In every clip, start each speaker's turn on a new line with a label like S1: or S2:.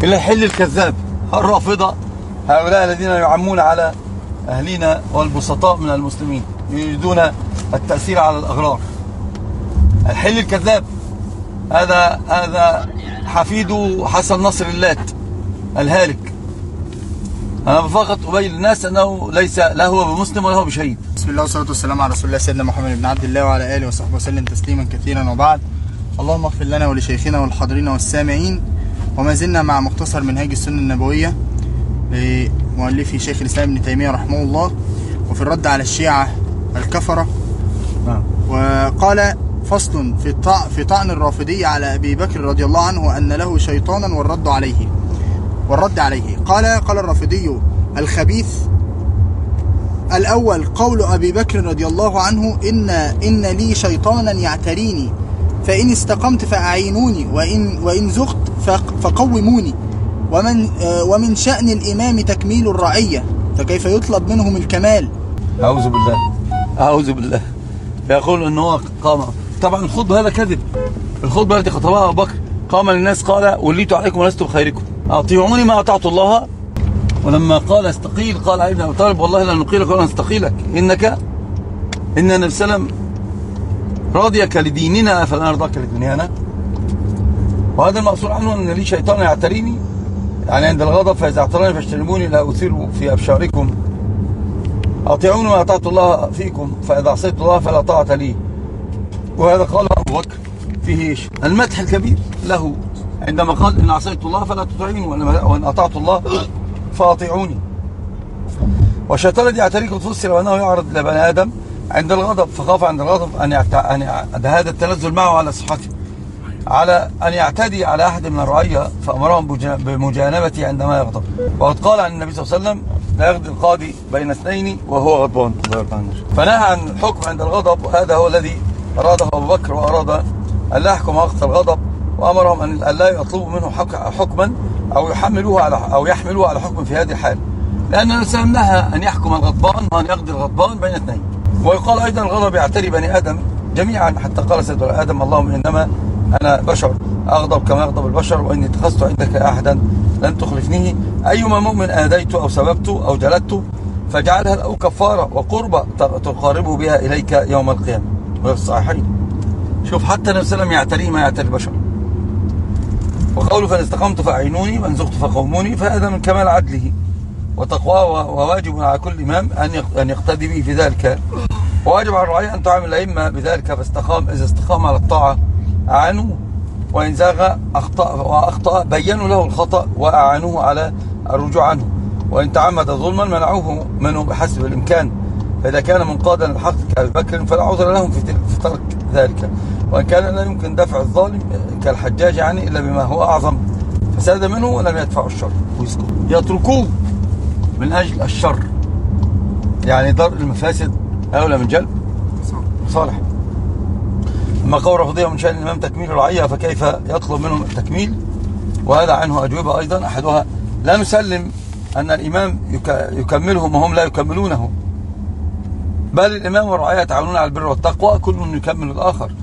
S1: إلى الحل الكذاب. الرافضة هؤلاء الذين يعمون على أهلنا والبسطاء من المسلمين، يريدون التأثير على الأغرار. الحل الكذاب هذا حفيد حسن نصر اللات الهالك. أنا فقط أبين للناس أنه ليس لا هو بمسلم ولا هو بشهيد.
S2: بسم الله والصلاة والسلام على رسول الله سيدنا محمد بن عبد الله وعلى آله وصحبه وسلم تسليما كثيرا، وبعد. اللهم اغفر لنا ولشيخنا والحاضرين والسامعين. وما زلنا مع مختصر منهاج السنة النبوية لمؤلفه شيخ الإسلام ابن تيمية رحمه الله، وفي الرد على الشيعة الكفرة. وقال: فصل في طعن الرافضي على أبي بكر رضي الله عنه أن له شيطانا والرد عليه. قال الرافضي الخبيث: الأول قول أبي بكر رضي الله عنه إن لي شيطانا يعتريني، فإن استقمت فأعينوني، وإن زغت فقوموني، ومن شأن الإمام تكميل الرعية، فكيف يطلب منهم الكمال؟
S1: أعوذ بالله. فيقول أنه هو قام. طبعا الخطبة هذا كذب. الخطبة التي خطبها أبو بكر قام للناس قال: وليت عليكم ولست بخيركم، أطيعوني ما أطعت الله. ولما قال استقيل قال علي بن أبي طالب: والله لا نقيلك ولا نستقيلك، إن النبي صلى الله عليه وسلم راضيك لديننا فلا نرضاك لدنيانا. وهذا المقصود عنه أن لي شيطان يعتريني، يعني عند الغضب، فإذا اعتراني فاجتنبوني لا أثير في أبشاركم. أطيعوني ما أطعت الله فيكم، فإذا عصيت الله فلا طاعة لي. وهذا قال أبو بكر فيه المدح الكبير له عندما قال: إن عصيت الله فلا تطيعوني، وإن أطعت الله فأطيعوني. والشيطان الذي يعتريكم فسر وأنه يعرض إلى بني آدم عند الغضب، فخاف عند الغضب أن هذا التنزل معه على صحته، على أن يعتدي على أحد من الرعية، فأمرهم بمجانبته عندما يغضب. وقد قال عن النبي صلى الله عليه وسلم: لا يقضي القاضي بين اثنين وهو غضبان. فنهى عن الحكم عند الغضب، وهذا هو الذي أراده أبو بكر، وأراد أن لا يحكم وقت الغضب، وأمرهم أن لا يطلبوا منه حكما أو يحملوه على حكم في هذه الحال، لأن الإسلام نهى أن يحكم الغضبان وأن يقضي الغضبان بين اثنين. ويقال أيضا: الغضب يعتري بني آدم جميعا، حتى قال سيدنا آدم: اللهم إنما أنا بشر أغضب كما يغضب البشر، وإني اتخذت عندك أحدا لن تخلفنيه، أيما مؤمن آذيته أو سببته أو جلدته فاجعلها له كفارة وقربة تقاربه بها إليك يوم القيامة. وفي الصحيحين. شوف، حتى النبي صلى الله عليه وسلم يعتريه ما يعتري البشر. وقوله: فإن استقمت فأعينوني وإن زغت فقوموني، فهذا من كمال عدله وتقواه، وواجب على كل إمام أن يقتدي به في ذلك، وواجب على الرعية أن تعامل الأئمة بذلك. إذا استقام على الطاعة أعانوه، وإن زاغ وأخطأ بينوا له الخطأ وأعانوه على الرجوع عنه، وإن تعمد ظلما منعوه منه بحسب الإمكان. فإذا كان منقادا للحق كأبي بكر فلا عذر لهم في ترك ذلك، وإن كان لا يمكن دفع الظالم كالحجاج يعني إلا بما هو أعظم فساد منه ولم يدفعوا الشر، يتركوه من أجل الشر، يعني درء المفاسد أولى من جلب صالح. أما قول رفضيه من شأن الإمام تكميل الرعية، فكيف يطلب منهم التكميل؟ وهذا عنه أجوبة أيضا. أحدها: لا نسلم أن الإمام يكملهم وهم لا يكملونه، بل الإمام والرعية يتعاونون على البر والتقوى، كل يكمل الآخر،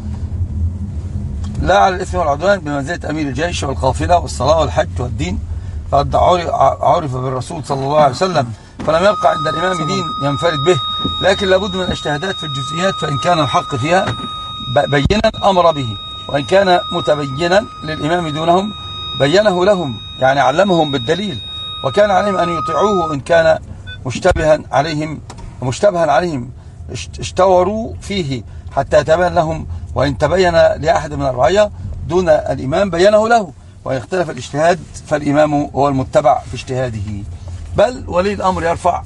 S1: لا على الإثم والعدوان، بمنزلة أمير الجيش والقافلة والصلاة والحج والدين. فقد عرف بالرسول صلى الله عليه وسلم، فلم يبقى عند الإمام دين ينفرد به، لكن لابد من الاجتهادات في الجزئيات، فإن كان الحق فيها بينا أمر به، وإن كان متبينا للإمام دونهم بينه لهم، يعني علمهم بالدليل، وكان عليهم أن يطيعوه إن كان مشتبها عليهم اشتوروا فيه حتى يتبين لهم، وإن تبين لأحد من الرعية دون الإمام بينه له، وإن اختلف الاجتهاد فالإمام هو المتبع في اجتهاده، بل ولي الأمر يرفع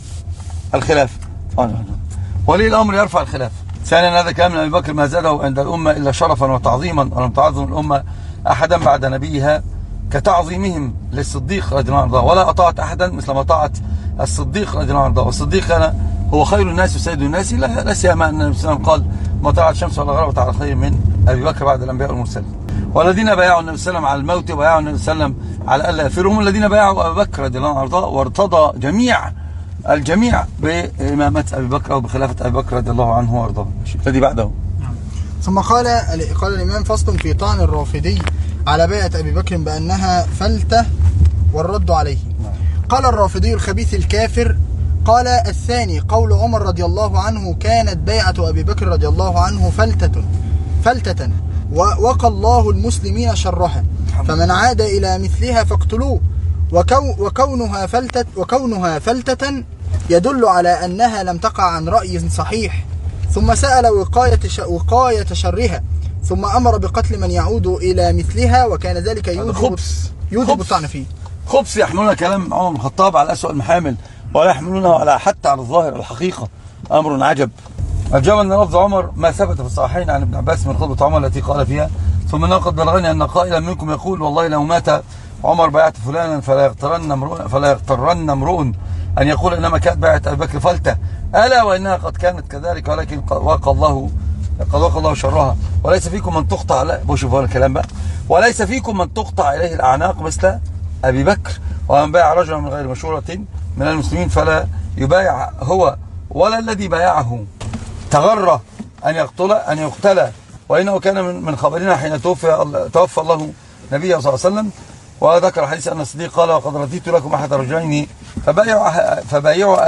S1: الخلاف. ثانيا: هذا كلام أبي بكر ما زاده عند الأمة إلا شرفا وتعظيما، ولم تعظم الأمة أحدا بعد نبيها كتعظيمهم للصديق رضي الله عنه، ولا أطاعت أحدا مثل ما طاعت الصديق رضي الله عنه. والصديق كان هو خير الناس وسيد الناس، لا سيما أن النبي صلى الله عليه وسلم قال: ما طلعت الشمس ولا غربت على خير من أبي بكر بعد الأنبياء والمرسلين. والذين بايعوا النبي صلى الله عليه وسلم على الموت وبايعوا النبي صلى الله عليه وسلم على ألا يفرهم الذين بايعوا أبي بكر رضي الله عنه، وارتضى الجميع بإمامة أبي بكر أو بخلافة أبي بكر رضي الله عنه وارضاه. الذي بعده.
S2: ثم قال الإمام: فصل في طعن الرافضي على بيعة أبي بكر بأنها فلتة والرد عليه. قال الرافضي الخبيث الكافر. قال الثاني قول عمر رضي الله عنه: كانت بيعة أبي بكر رضي الله عنه فلتة وقى الله المسلمين شرها، فمن عاد إلى مثلها فاقتلوه. وكونها فلتة يدل على أنها لم تقع عن رأي صحيح. ثم سأل وقاية شرها، ثم أمر بقتل من يعود إلى مثلها، وكان ذلك يوجب الطعن فيه.
S1: خبث يحملون كلام عمر بن الخطاب على أسوأ المحامل، ولا يحملونه حتى على الظاهر الحقيقة. أمر عجب. أجاب أن لفظ عمر ما ثبت في الصحيحين عن ابن عباس من خطبة عمر التي قال فيها: ثم أنه قد بلغني أن قائلا منكم يقول: والله لو مات عمر بيعت فلانا فلا يغترن امرؤ أن يقول إنما كانت بيعة أبي بكر فلتة، ألا وإنها قد كانت كذلك، ولكن قد وقى الله شرها. وليس فيكم من تقطع، شوفوا الكلام بقى، وليس فيكم من تقطع إليه الأعناق مثل أبي بكر. ومن بايع رجلا من غير مشورة من المسلمين فلا يبايع هو ولا الذي بايعه، تغرى أن يقتل، وإنه كان من خبرنا حين توفى الله نبيه صلى الله عليه وسلم. وذكر حديث أن الصديق قال: وقد رضيت لكم أحد رجلين فبايعوا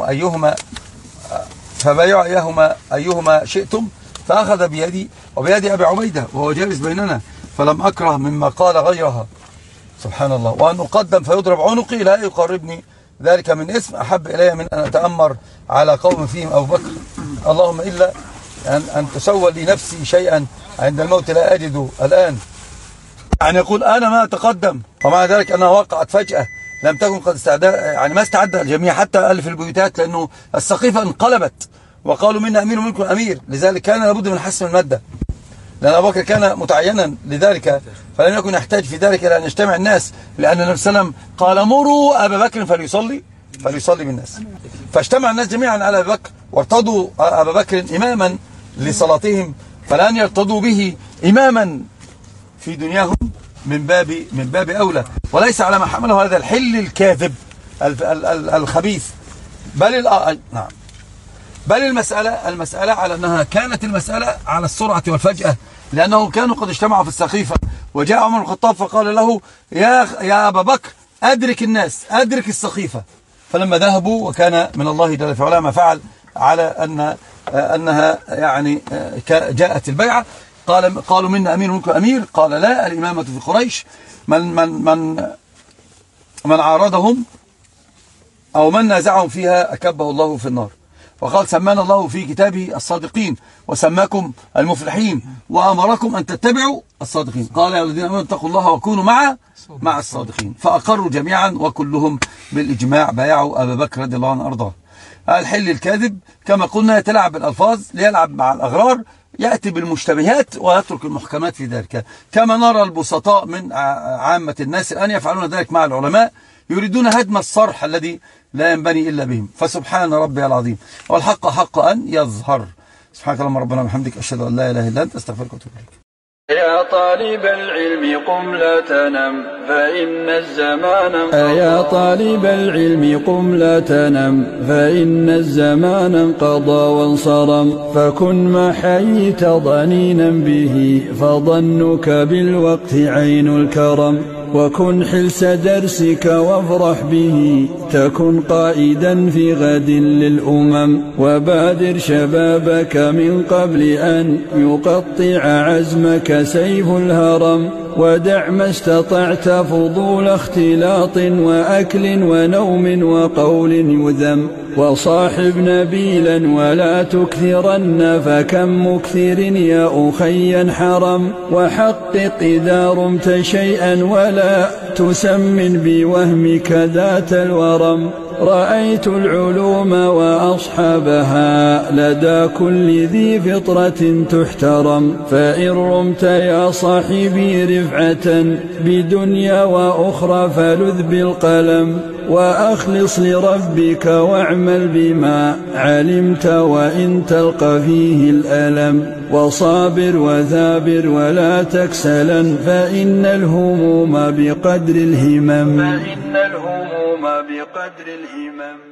S1: أيهما شئتم، فأخذ بيدي وبيد أبي عبيدة وهو جالس بيننا، فلم أكره مما قال غيرها، سبحان الله، وأن أقدم فيضرب عنقي لا يقربني ذلك من اسم أحب إلي من أن أتأمر على قوم فيهم أبو بكر. اللهم إلا أن تسول لي نفسي شيئا عند الموت لا أجده الآن. يعني يقول أنا ما أتقدم، ومع ذلك أنها وقعت فجأة، لم تكن قد ما استعد الجميع حتى ألف البيوتات، لأنه السقيفة انقلبت وقالوا منا أمير ومنكم أمير، لذلك كان لابد من حسم المادة، لأن أبو بكر كان متعينا لذلك، فلم يكن يحتاج في ذلك إلى أن يجتمع الناس، لأن النبي صلى الله عليه وسلم قال: مروا أبا بكر فليصلي بالناس. فاجتمع الناس جميعا على أبي بكر، وارتضوا أبا بكر إماما لصلاتهم، فالآن يرتضوا به إماما في دنياهم من باب أولى، وليس على ما حمله هذا الحل الكاذب الخبيث. بل المسألة على أنها كانت المسألة على السرعة والفجأة، لأنهم كانوا قد اجتمعوا في السقيفة، وجاء عمر بن الخطاب فقال له: يا أبا بكر أدرك الناس، أدرك السقيفة. فلما ذهبوا، وكان من الله جل في علاه ما فعل، على أنها يعني جاءت البيعة، قالوا منا أمير ومنكم أمير. قال: لا، الإمامة في قريش، من عارضهم أو من نازعهم فيها أكبه الله في النار. وقال: سمانا الله في كتابه الصادقين، وسماكم المفلحين، وأمركم أن تتبعوا الصادقين. قال: يا الذين آمنوا اتقوا الله وكونوا مع الصادقين. فأقروا جميعا وكلهم بالإجماع بايعوا أبا بكر رضي الله عنه أرضاه. الحل الكاذب كما قلنا يتلاعب بالألفاظ ليلعب مع الأغرار، يأتي بالمشتبهات ويترك المحكمات في ذلك، كما نرى البسطاء من عامة الناس الآن يفعلون ذلك مع العلماء، يريدون هدم الصرح الذي لا ينبني إلا بهم. فسبحان ربي العظيم، والحق حق أن يظهر. سبحانك اللهم ربنا وبحمدك، أشهد أن لا إله إلا أنت، أستغفرك وأتوب إليك.
S3: يا طالب العلم قم لا تنم فإن الزمان يا طالب العلم قم لا تنم فإن الزمان انقضى وانصرم، فكن ما حييت ضنينا به، فظنك بالوقت عين الكرم. وكن حلس درسك وافرح به، تكن قائدا في غد للأمم. وبادر شبابك من قبل أن يقطع عزمك سيف الهرم. ودع ما استطعت فضول اختلاط وأكل ونوم وقول يذم. وصاحب نبيلا ولا تكثرن، فكم مكثر يا أخي حرم. وحقق إذا رمت شيئا ولا تسمن بوهمك ذات الورم. رأيت العلوم وأصحابها لدى كل ذي فطرة تحترم. فإن رمت يا صاحبي رفعة بدنيا وأخرى فلذ بالقلم. وأخلص لربك واعمل بما علمت وإن تلقى فيه الألم. وصابر وثابر ولا تكسلا، فإن الهموم بقدر الهمم.